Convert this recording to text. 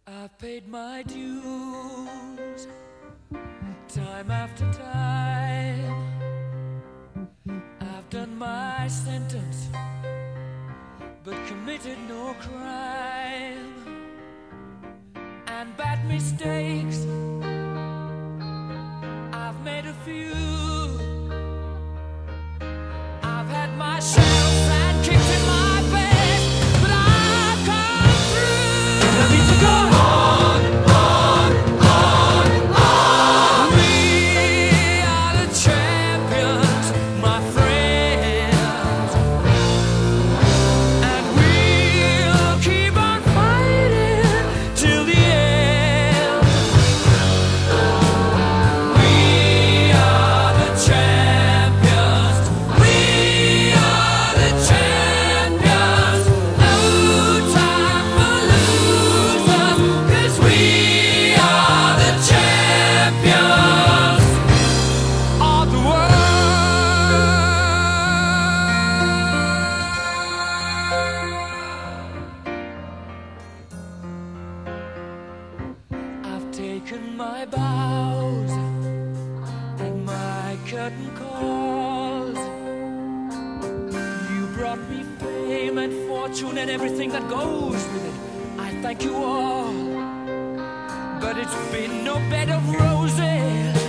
I've paid my dues, time after time. I've done my sentence, but committed no crime. And bad mistakes, I've made a few. I've had my share of sand kicked in my face, but I've come through. And I need to go on, on, on. We are the champions, my friends, and we'll keep on fighting till the end. We are the champions. We are the champions. No time for losers, 'cause we are the champions of the world. I've taken my bows and my curtain calls. You brought me fame and fortune and everything that goes with it. I thank you all, but it's been no bed of roses.